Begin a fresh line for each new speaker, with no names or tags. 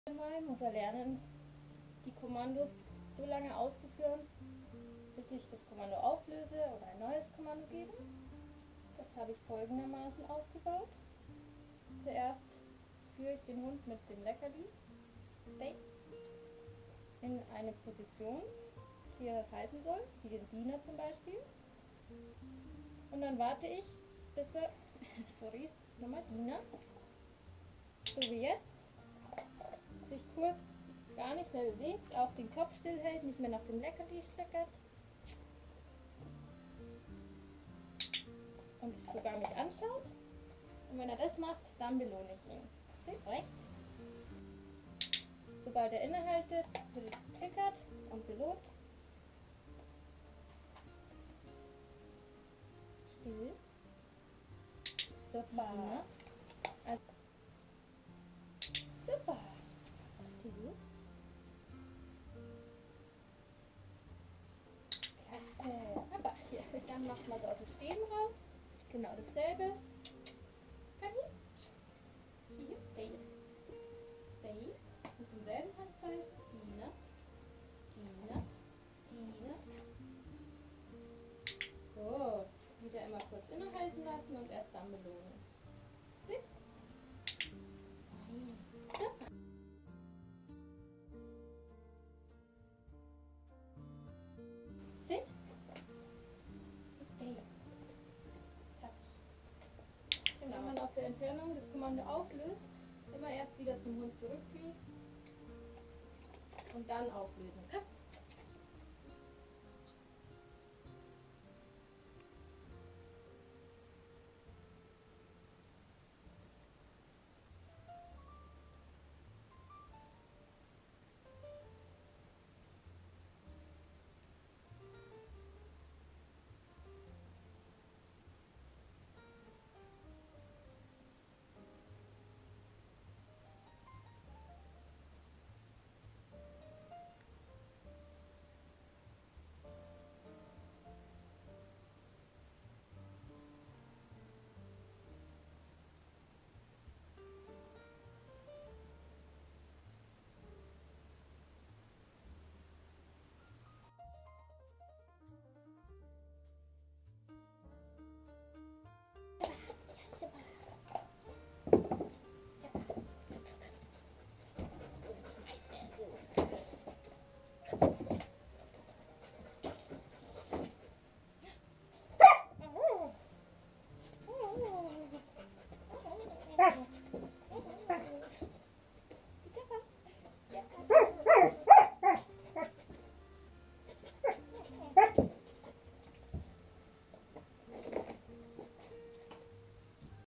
Mal muss er lernen, die Kommandos so lange auszuführen, bis ich das Kommando auflöse oder ein neues Kommando gebe. Das habe ich folgendermaßen aufgebaut. Zuerst führe ich den Hund mit dem Leckerli, Stay, in eine Position, die er halten soll, wie den Diener zum Beispiel. Und dann warte ich, bis er, sorry, nochmal Diener, so wie jetzt, sich kurz gar nicht mehr bewegt, auch den Kopf stillhält, nicht mehr nach dem Leckerli schleckert und sogar mich anschaut. Und wenn er das macht, dann belohne ich ihn. Sit rechts. Sobald er innehaltet, wird geklickert und belohnt. Still. Super. Also, super. Still. Klasse. Aber hier, dann macht man es aus dem Stehen raus. Genau dasselbe. Komm hier. Hier, stay. Stay. Mit demselben Handzeichen. Diener. Diener. Diener. So. Wieder immer kurz innehalten lassen und erst dann belohnen. Sit. Super. Sit. Stay. Touch. Genau. Wenn man aus der Entfernung das Kommando auflöst, immer erst wieder zum Hund zurückgehen und dann auflösen.